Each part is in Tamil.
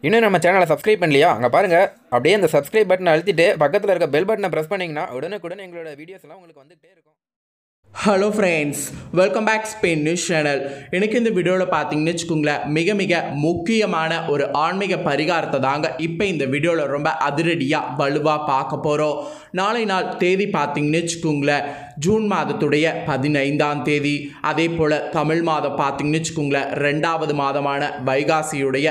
இன்னும் நம்ம சேனலை சப்ஸ்கிரைப் பண்ணலையா? அங்கே பாருங்கள், அப்படியே அந்த சப்ஸ்கிரைப் பட்டனை அழுத்திட்டு பக்கத்தில் இருக்க பெல் பட்டனை ப்ரெஸ் பண்ணிங்கன்னா உடனுக்குடன் எங்களோட வீடியோஸ் எல்லாம் உங்களுக்கு வந்துகிட்டே இருக்கும். Hello friends, welcome back Spain news channel. எனக்கு இந்த வீடியோவில் பார்த்தீங்கன்னு வச்சுக்கோங்களேன், மிக மிக முக்கியமான ஒரு ஆன்மீக பரிகாரத்தை தாங்க இப்போ இந்த வீடியோவில் ரொம்ப அதிரடியாக வலுவாக பார்க்க போகிறோம். நாளை நாள் தேதி பார்த்தீங்கன்னு வச்சுக்கோங்களேன், ஜூன் மாதத்துடைய 15ஆம் தேதி. அதே போல் தமிழ் மாதம் பார்த்தீங்கன்னு வச்சுக்கோங்களேன், 2வது மாதமான வைகாசியுடைய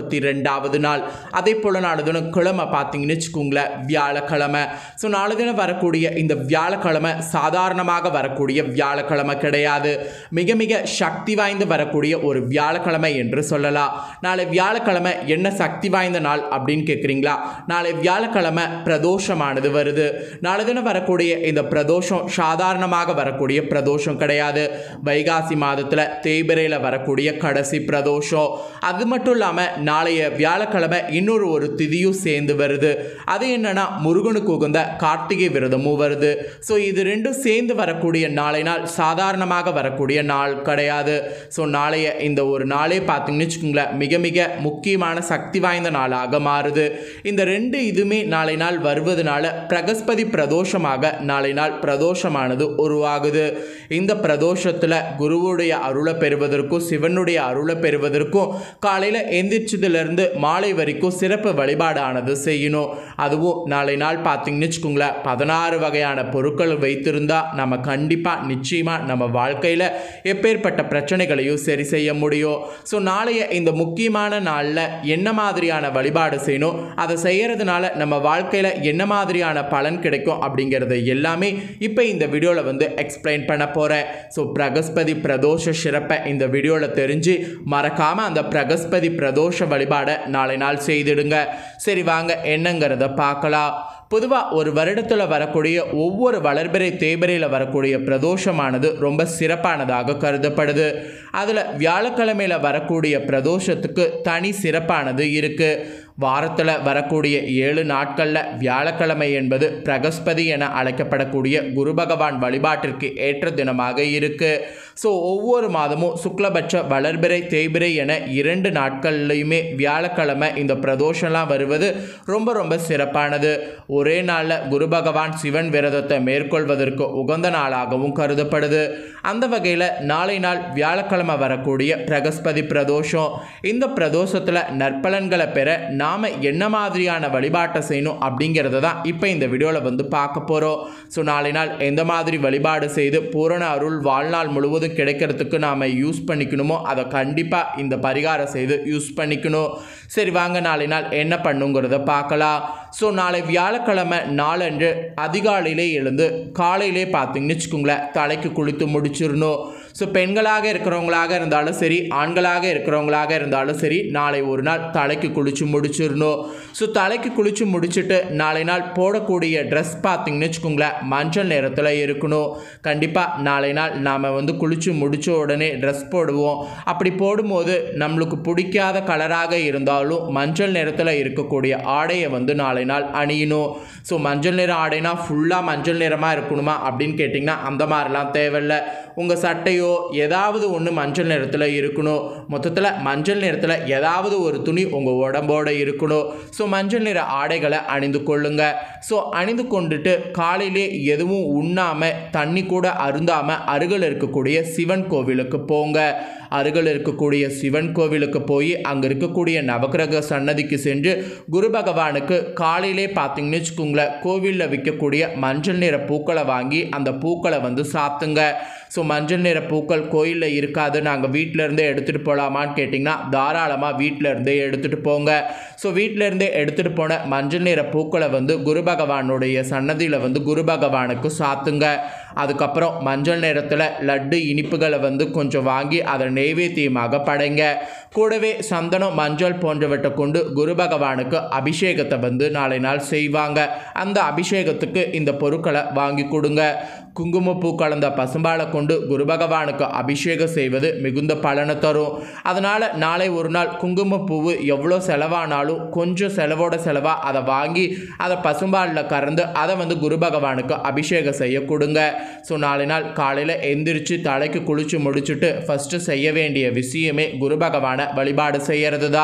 32வது நாள். அதே போல் நாலு தினம் கிழமை பார்த்தீங்கன்னு வச்சுக்கோங்களேன், வியாழக்கிழமை. ஸோ நாலு தினம் வரக்கூடிய இந்த வியாழக்கிழமை சாதாரணமாக வரக்கூடிய வியாழக்கிழமை கிடையாது, மிக மிக சக்தி வாய்ந்து வரக்கூடிய ஒரு வியாழக்கிழமை என்று சொல்லலாம். நாளை வியாழக்கிழமை என்ன சக்தி வாய்ந்த நாள் அப்படின்னு கேட்குறீங்களா? நாளை வியாழக்கிழமை பிரதோஷமானது வருது. நாளை தினம் வரக்கூடிய இந்த பிரதோஷம் சாதாரணமாக வரக்கூடிய பிரதோஷம் கிடையாது. வைகாசி மாதத்தில் தேய்பிரையில் வரக்கூடிய கடைசி பிரதோஷம். அது மட்டும் இல்லாமல் நாளைய வியாழக்கிழமை இன்னொரு ஒரு திதியும் சேர்ந்து வருது. அது என்னன்னா, முருகனுக்கு உகந்த கார்த்திகை விரதமும் வருது. ஸோ இது ரெண்டும் சேர்ந்து வரக்கூடிய நாளை நாள் சாதாரணமாக வரக்கூடிய நாள் கிடையாது. ஸோ நாளைய இந்த ஒரு நாளே பார்த்தீங்கன்னு வச்சுக்கோங்களேன், மிக மிக முக்கியமான சக்தி வாய்ந்த நாளாக மாறுது. இந்த ரெண்டு இதுவுமே நாளை நாள் வருவதனால பிரகஸ்பதி பிரதோஷமாக நாளை நாள் பிரதோஷமானது உருவாகுது. இந்த பிரதோஷத்தில் குருவுடைய அருளை பெறுவதற்கும் சிவனுடைய அருளை பெறுவதற்கும் காலையில் எந்திரிச்சதுலேருந்து மாலை வரைக்கும் சிறப்பு வழிபாடானது செய்யணும். அதுவும் நாளை நாள் பார்த்தீங்கன்னு வச்சுக்கோங்களேன், 16 வகையான பொருட்கள் வைத்திருந்தால் நம்ம கண்டிப்பாக நிச்சயமாக நம்ம வாழ்க்கையில் எப்பேற்பட்ட பிரச்சனைகளையும் சரி செய்ய முடியும். ஸோ நாளைய இந்த முக்கியமான நாளில் என்ன மாதிரியான வழிபாடு செய்யணும், அதை செய்கிறதுனால நம்ம வாழ்க்கையில் என்ன மாதிரியான பலன் கிடைக்கும் அப்படிங்கிறது எல்லாமே இப்போ இந்த வீடியோவில் வந்து எக்ஸ்பிளைன் பண்ண போகிறேன். ஸோ பிரகஸ்பதி பிரதோஷ சிறப்பை இந்த வீடியோவில் தெரிஞ்சு மறக்காமல் அந்த பிரகஸ்பதி பிரதோஷ வழிபாடை நாளை நாள் செய்திடுங்க. சரி வாங்க என்னங்கிறத பார்க்கலாம். பொதுவாக ஒரு வருடத்தில் வரக்கூடிய ஒவ்வொரு வளர்பிறை தேய்பிரையில் வரக்கூடிய பிரதோஷமானது ரொம்ப சிறப்பானதாக கருதப்படுது. அதில் வியாழக்கிழமையில் வரக்கூடிய பிரதோஷத்துக்கு தனி சிறப்பானது இருக்குது. வாரத்தில் வரக்கூடிய 7 நாட்களில் வியாழக்கிழமை என்பது பிரகஸ்பதி என அழைக்கப்படக்கூடிய குரு பகவான் வழிபாட்டிற்கு ஏற்ற தினமாக இருக்குது. ஸோ ஒவ்வொரு மாதமும் சுக்லபட்ச வளர்பிறை தேய்பிரை என 2 நாட்கள்லையுமே வியாழக்கிழமை இந்த பிரதோஷம்லாம் வருவது ரொம்ப ரொம்ப சிறப்பானது. ஒரே நாளில் குரு பகவான் சிவன் விரதத்தை மேற்கொள்வதற்கு உகந்த நாளாகவும் கருதப்படுது. அந்த வகையில் நாளை நாள் வியாழக்கிழமை வரக்கூடிய பிரகஸ்பதி பிரதோஷம். இந்த பிரதோஷத்தில் நற்பலன்களை பெற நாம் என்ன மாதிரியான வழிபாட்டை செய்யணும் அப்படிங்கிறத தான் இப்போ இந்த வீடியோவில் வந்து பார்க்க போகிறோம். ஸோ நாளை நாள் எந்த மாதிரி வழிபாடு செய்து பூரண அருள் வாழ்நாள் முழுவதும் கிடைக்கிறதுக்கு நாம் யூஸ் பண்ணிக்கணுமோ அதை கண்டிப்பாக இந்த பரிகாரம் செய்து யூஸ் பண்ணிக்கணும். சரி வாங்க நாளை நாள் என்ன பண்ணுங்கிறத பார்க்கலாம். ஸோ நாளை வியாழக்கிழமை நாளன்று அதிகாலையிலே எழுந்து காலையிலே பார்த்தீங்கன்னு வச்சுக்கோங்களேன், தலைக்கு குளித்து முடிச்சிடணும். ஸோ பெண்களாக இருக்கிறவங்களாக இருந்தாலும் சரி, ஆண்களாக இருக்கிறவங்களாக இருந்தாலும் சரி, நாளை ஒரு நாள் தலைக்கு குளித்து முடிச்சிடணும். ஸோ தலைக்கு குளித்து முடிச்சுட்டு நாளை நாள் போடக்கூடிய ட்ரெஸ் பார்த்தீங்கன்னு வச்சுக்கோங்களேன், மஞ்சள் நிறத்தில் இருக்கணும். கண்டிப்பாக நாளை நாள் நாம் வந்து குளித்து முடித்த உடனே ட்ரெஸ் போடுவோம். அப்படி போடும்போது நம்மளுக்கு பிடிக்காத கலராக இருந்தாலும் மஞ்சள் நிறத்தில் இருக்கக்கூடிய ஆடையை வந்து நாளை நாள் அணியணும். ஸோ மஞ்சள் நிற ஆடைனா ஃபுல்லாக மஞ்சள் நிறமாக இருக்கணுமா அப்படின்னு கேட்டிங்கன்னா அந்த மாதிரிலாம் தேவையில்லை. உங்கள் சட்டையோ ஏதாவது ஒன்று மஞ்சள் நிறத்தில் இருக்கணும். மொத்தத்தில் மஞ்சள் நிறத்தில் ஏதாவது ஒரு துணி உங்கள் உடம்போடு இருக்கணும். ஸோ மஞ்சள் நிற ஆடைகளை அணிந்து கொள்ளுங்க. ஸோ அணிந்து கொண்டுட்டு காலையிலே எதுவும் உண்ணாமல் தண்ணி கூட அருந்தாமல் அருகில் இருக்கக்கூடிய சிவன் கோவிலுக்கு போங்க. அருகில் இருக்கக்கூடிய சிவன் கோவிலுக்கு போய் அங்கே இருக்கக்கூடிய நவக்கிரக சன்னதிக்கு சென்று குரு பகவானுக்கு காலையிலே பார்த்தீங்கன்னு வச்சுக்கோங்களேன், கோவிலில் விற்கக்கூடிய மஞ்சள் நிற பூக்களை வாங்கி அந்த பூக்களை வந்து சாத்துங்க. ஸோ மஞ்சள் நிற பூக்கள் கோயிலில் இருக்காது, நாங்கள் வீட்டிலேருந்தே எடுத்துகிட்டு போகலாமான்னு கேட்டிங்கன்னா தாராளமாக வீட்டிலேருந்தே எடுத்துகிட்டு போங்க. ஸோ வீட்டிலேருந்தே எடுத்துகிட்டு போன மஞ்சள் நிற பூக்களை வந்து குரு பகவானுடைய சன்னதியில் வந்து குரு பகவானுக்கு சாத்துங்க. அதுக்கப்புறம் மஞ்சள் நிறத்தில் லட்டு இனிப்புகளை வந்து கொஞ்சம் வாங்கி அதை நெய்வேத்தியமாக படைங்க. கூடவே சந்தனம் மஞ்சள் போன்றவற்றை கொண்டு குரு பகவானுக்கு அபிஷேகத்தை வந்து நாளை நாள் செய்வாங்க. அந்த அபிஷேகத்துக்கு இந்த பொருட்களை வாங்கி கொடுங்க. குங்குமப்பூ கலந்த பசும்பாலை கொண்டு குரு பகவானுக்கு அபிஷேகம் செய்வது மிகுந்த பலனை தரும். அதனால் நாளை ஒரு நாள் குங்குமப்பூவு எவ்வளோ செலவானாலும் கொஞ்சம் செலவோட செலவாக அதை வாங்கி அதை பசும்பாலில் கறந்து அதை வந்து குரு பகவானுக்கு அபிஷேகம் செய்ய கொடுங்க. ஸோ நாளை நாள் காலையில் எந்திரிச்சு தலைக்கு குளிச்சு முடிச்சுட்டு ஃபஸ்ட்டு செய்ய வேண்டிய விஷயமே குரு பகவானை வழிபாடு செய்கிறது தான்.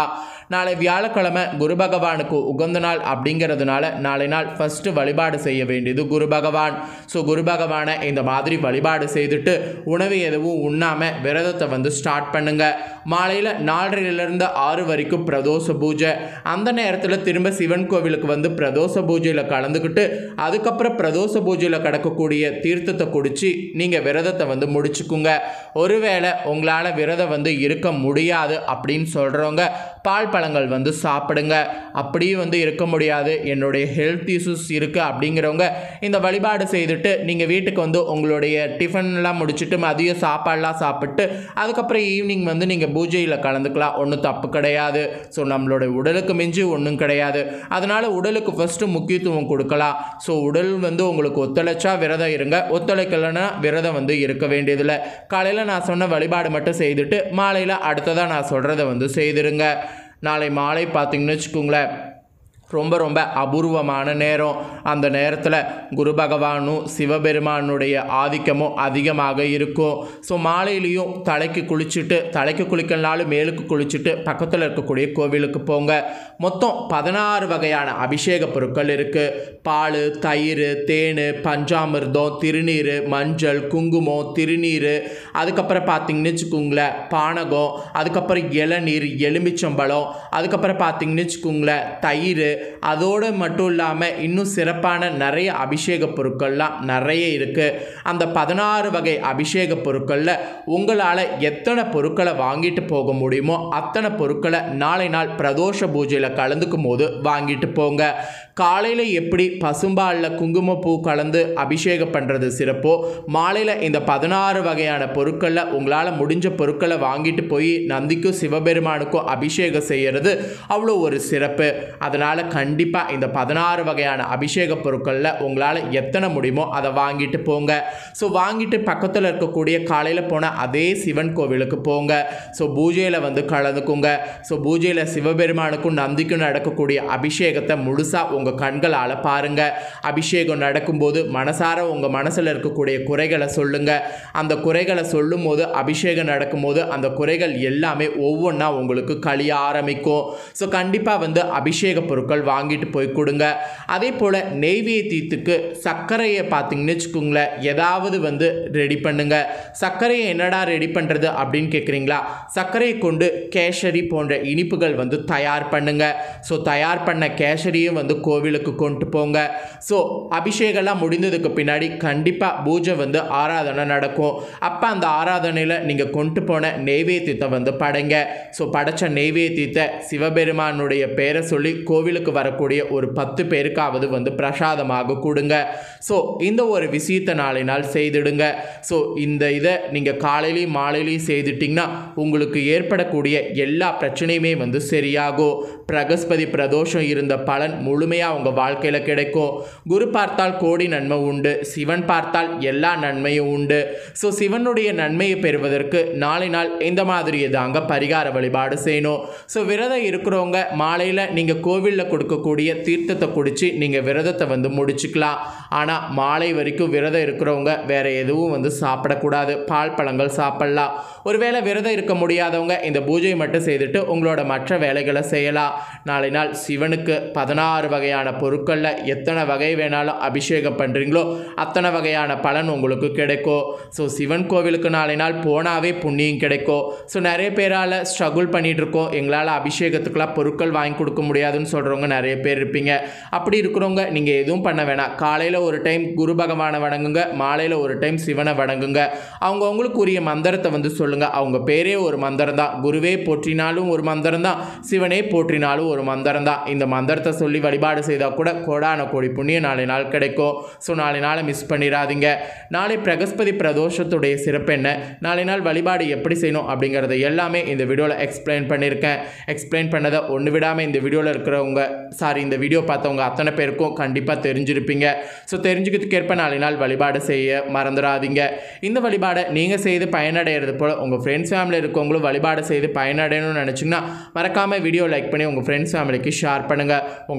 நாளை வியாழக்கிழமை குரு பகவானுக்கு உகந்த நாள் அப்படிங்கிறதுனால நாளை நாள் ஃபஸ்ட்டு வழிபாடு செய்ய வேண்டியது குரு பகவான். ஸோ குரு பகவானை இந்த மாதிரி வழிபாடு செய்துட்டு உணவு எதுவும் உண்ணாமல் விரதத்தை வந்து ஸ்டார்ட் பண்ணுங்கள். மாலையில் 4:30 6 வரைக்கும் பிரதோஷ பூஜை. அந்த நேரத்தில் திரும்ப சிவன் கோவிலுக்கு வந்து பிரதோஷ பூஜையில் கலந்துக்கிட்டு அதுக்கப்புறம் பிரதோஷ பூஜையில் கிடக்கக்கூடிய தீர்த்தத்தை குடித்து நீங்கள் விரதத்தை வந்து முடிச்சுக்குங்க. ஒருவேளை உங்களால் விரதம் வந்து இருக்க முடியாது அப்படின்னு சொல்கிறவங்க பால் பழங்கள் வந்து சாப்பிடுங்க. அப்படியும் வந்து இருக்க முடியாது, என்னுடைய ஹெல்த் இஷ்யூஸ் இருக்குது அப்படிங்கிறவங்க இந்த வழிபாடு செய்துட்டு நீங்கள் வீட்டுக்கு வந்து உங்களுடைய டிஃபன்லாம் முடிச்சுட்டு மதியம் சாப்பாடெலாம் சாப்பிட்டு அதுக்கப்புறம் ஈவினிங் வந்து நீங்கள் பூஜையில் கலந்துக்கலாம். ஒன்றும் தப்பு கிடையாது. ஸோ நம்மளோட உடலுக்கு மிஞ்சி ஒன்றும் கிடையாது. அதனால் உடலுக்கு ஃபஸ்ட்டு முக்கியத்துவம் கொடுக்கலாம். ஸோ உடல் வந்து உங்களுக்கு ஒத்துழைச்சா விரதம் இருங்க, ஒத்துழைக்கலைன்னா விரதம் வந்து இருக்க வேண்டியதில்லை. காலையில் நான் சொன்ன வழிபாடு மட்டும் செய்துட்டு மாலையில் அடுத்ததாக நான் சொல்கிறத வந்து செய்திருங்க. நாளை மாலை பார்த்திங்கன்னு வச்சுக்கோங்களேன், ரொம்ப ரொம்ப அபூர்வமான நேரம். அந்த நேரத்தில் குரு பகவானும் சிவபெருமானுடைய ஆதிக்கமும் அதிகமாக இருக்கும். ஸோ மாலையிலையும் தலைக்கு குளிச்சுட்டு, தலைக்கு குளிக்கலனாலும் மேலுக்கு குளிச்சுட்டு பக்கத்தில் இருக்கக்கூடிய கோவிலுக்கு போங்க. மொத்தம் 16 வகையான அபிஷேக பொருட்கள் இருக்குது. பால், தயிர், தேன், பஞ்சாமிர்தம், திருநீர், மஞ்சள், குங்குமம், திருநீர், அதுக்கப்புறம் பார்த்திங்கன்னு வச்சுக்கோங்களேன் பானகம், அதுக்கப்புறம் இளநீர், எலுமிச்சம்பழம், அதுக்கப்புறம் பார்த்திங்கன்னு வச்சுக்கோங்களேன் தயிர். அதோடு மட்டும் இல்லாமல் இன்னும் சிறப்பான நிறைய அபிஷேக பொருட்கள்லாம் நிறைய இருக்குது. அந்த 16 வகை அபிஷேக பொருட்களில் உங்களால் எத்தனை பொருட்களை வாங்கிட்டு போக முடியுமோ அத்தனை பொருட்களை நாளை நாள் பிரதோஷ பூஜையில் கலந்துக்கும் போது வாங்கிட்டு போங்க. காலையில் எப்படி பசும்பாலில் குங்குமப்பூ கலந்து அபிஷேகம் பண்ணுறது சிறப்போ, மாலையில் இந்த 16 வகையான பொருட்களில் உங்களால் முடிஞ்ச பொருட்களை வாங்கிட்டு போய் நந்திக்கும் சிவபெருமானுக்கும் அபிஷேகம் செய்கிறது அவ்வளோ ஒரு சிறப்பு. அதனால் கண்டிப்பாக இந்த 16 வகையான அபிஷேக பொருட்களில் உங்களால் எத்தனை முடியுமோ அதை வாங்கிட்டு போங்க. ஸோ வாங்கிட்டு பக்கத்தில் இருக்கக்கூடிய காலையில் போன அதே சிவன் கோவிலுக்கு போங்க. ஸோ பூஜையில் வந்து கலந்துக்குங்க. ஸோ பூஜையில் சிவபெருமானுக்கும் நந்திக்கும் நடக்கக்கூடிய அபிஷேகத்தை முழுசாக உங்கள் கண்களால் பாருங்கள். அபிஷேகம் நடக்கும்போது மனசார உங்கள் மனசில் இருக்கக்கூடிய குறைகளை சொல்லுங்கள். அந்த குறைகளை சொல்லும் போது அபிஷேகம் நடக்கும்போது அந்த குறைகள் எல்லாமே ஒவ்வொன்றா உங்களுக்கு கழிய ஆரம்பிக்கும். ஸோ கண்டிப்பாக வந்து அபிஷேக பொருட்கள் வாங்கிட்டு போய் கொடுங்க. அதே போல் நெய்வேத்தியத்துக்கு சர்க்கரையை பார்த்திங்கன்னு வச்சுக்கோங்களேன் ஏதாவது வந்து ரெடி பண்ணுங்க. சர்க்கரையை என்னடா ரெடி பண்ணுறது அப்படின்னு கேட்குறீங்களா? சர்க்கரையை கொண்டு கேசரி போன்ற இனிப்புகள் வந்து தயார் பண்ணுங்க. ஸோ தயார் பண்ண கேசரியும் வந்து கோவிலுக்கு கொண்டு போங்க. ஸோ அபிஷேகம்லாம் முடிந்ததுக்கு பின்னாடி கண்டிப்பாக பூஜை வந்து ஆராதனை நடக்கும். அப்போ அந்த ஆராதனையில் நீங்கள் கொண்டு போன நெய்வேத்தியத்தை வந்து படைங்க. ஸோ படைச்ச நெய்வேத்தியத்தை சிவபெருமானுடைய பேரை சொல்லி கோவிலுக்கு வரக்கூடிய ஒரு 10 பேருக்காவது வந்து பிரசாதமாக கொடுங்க. ஸோ இந்த ஒரு விஷயத்தை நாளை நாள் செய்துடுங்க. ஸோ இந்த இதை நீங்கள் காலையிலையும் மாலையிலையும் செய்துட்டிங்கன்னா உங்களுக்கு ஏற்படக்கூடிய எல்லா பிரச்சனையுமே வந்து சரியாகும். பிரகஸ்பதி பிரதோஷம் இருந்த பலன் முழுமையாக உங்கள் வாழ்க்கையில் கிடைக்கும். குரு பார்த்தால் கோடி நன்மை உண்டு, சிவன் பார்த்தால் எல்லா நன்மையும் உண்டு. ஸோ சிவனுடைய நன்மையை பெறுவதற்கு நாளை நாள் இந்த மாதிரி தாங்க பரிகார வழிபாடு செய்யணும். ஸோ விரதம் இருக்கிறவங்க மாலையில் நீங்கள் கோவிலில் கொடுக்கக்கூடிய தீர்த்தத்தை குடித்து நீங்கள் விரதத்தை வந்து முடிச்சுக்கலாம். ஆனால் மாலை வரைக்கும் விரதம் இருக்கிறவங்க வேறு எதுவும் வந்து சாப்பிடக்கூடாது. பால் பழங்கள் சாப்பிடலாம். ஒருவேளை விரதம் இருக்க முடியாதவங்க இந்த பூஜையை மட்டும் செய்துட்டு உங்களோட மற்ற வேலைகளை செய்யலாம். நாளை நாள் சிவனுக்கு 16 வகையான பொருட்களில் எத்தனை வகை வேணாலும் அபிஷேகம் பண்ணுறீங்களோ அத்தனை வகையான பலன் உங்களுக்கு கிடைக்கும். ஸோ சிவன் கோவிலுக்கு நாளை நாள் போனாவே புண்ணியம் கிடைக்கும். ஸோ நிறைய பேரால் ஸ்ட்ரகுள் பண்ணிகிட்டு இருக்கோம், எங்களால் அபிஷேகத்துக்கெலாம் பொருட்கள் வாங்கி கொடுக்க முடியாதுன்னு சொல்கிறவங்க நிறைய பேர் இருப்பீங்க. அப்படி இருக்கிறவங்க நீங்கள் எதுவும் பண்ண வேணாம். காலையில் ஒரு டைம் குரு பகவானை வணங்குங்க, மாலையில் ஒரு டைம் சிவனை வணங்குங்க. அவங்களுக்கு உரிய மந்திரத்தை வந்து சொல்லுங்கள். அவங்க பேரே ஒரு மந்திரம் தான். குருவே போற்றினாலும் ஒரு மந்திரம் தான், சிவனே போற்றினாலும் ஒரு மந்திரம் தான். இந்த மந்திரத்தை சொல்லி வழிபாடு செய்தால் கூட கோடான கோடி புண்ணியம் நாளை நாள் கிடைக்கும். ஸோ நாளை நாளை மிஸ் பண்ணிடாதீங்க. நாளை பிரகஸ்பதி பிரதோஷத்துடைய சிறப்பு என்ன, நாளை நாள் வழிபாடு எப்படி செய்யணும் அப்படிங்கிறத எல்லாமே இந்த வீடியோவில் எக்ஸ்பிளைன் பண்ணியிருக்கேன். எக்ஸ்பிளைன் பண்ணதை ஒன்று விடாமல் இந்த வீடியோவில் இருக்கிறவங்க இந்த வீடியோ பார்த்தவங்க அத்தனை பேருக்கும் கண்டிப்பாக தெரிஞ்சிருப்பீங்க. ஸோ தெரிஞ்சுக்கிறதுக்கு ஏற்ப நாளை நாள் வழிபாடு செய்ய மறந்துடாதீங்க. இந்த வழிபாடை நீங்கள் செய்து பயனடைகிறது போல் உங்கள் ஃப்ரெண்ட்ஸ் ஃபேமிலி இருக்கவங்களும் வழிபாடு செய்து பயனடையணும்னு நினச்சிங்கன்னா மறக்காமல் வீடியோ லைக் பண்ணி உங்கள் ஃப்ரெண்ட்ஸ் ஃபேமிலிக்கு ஷேர் பண்ணுங்கள். உங்கள் ஃப்ரெண்ட்ஸ்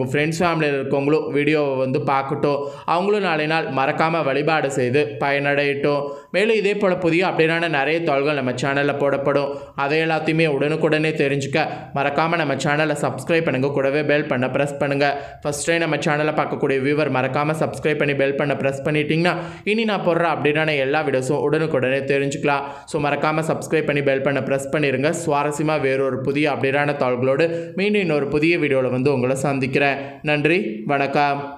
ஃபேமிலியில் இருக்கவங்களும் வீடியோவை வந்து பார்க்கட்டும், அவங்களும் நாளை நாள் மறக்காமல் வழிபாடு செய்து பயனடையட்டும். மேலும் இதே போல் புதிய அப்படின்னா நிறைய தகவல்கள் நம்ம சேனலில் போடப்படும். அதை எல்லாத்தையுமே உடனுக்குடனே தெரிஞ்சுக்க மறக்காமல் நம்ம சேனலை சப்ஸ்கிரைப் பண்ணுங்கள், கூடவே பெல் பண்ண ப்ரெஸ் பண்ணுங்கள். ஃபஸ்ட் டைம் நம்ம சேனலை பார்க்கக்கூடிய வியூவர் மறக்காமல் சப்ஸ்கிரைப் பண்ணி பெல் பண்ண ப்ரெஸ் பண்ணிட்டீங்கன்னா இனி நான் போடுற அப்படின்னா எல்லா வீடியோஸும் உடனுக்குடனே தெரிஞ்சுக்கலாம். ஸோ மறக்காமல் சப்ஸ்கிரைப் பண்ணி பெல் பண்ண ப்ரெஸ் பண்ணிடுங்க. சுவாரஸ்யமாக வேறொரு புதிய அப்படின்னா தகவல்களோடு மீண்டும் இன்னொரு புதிய வீடியோவில் வந்து உங்களை சந்திக்கிறேன். நன்றி, வணக்கம்.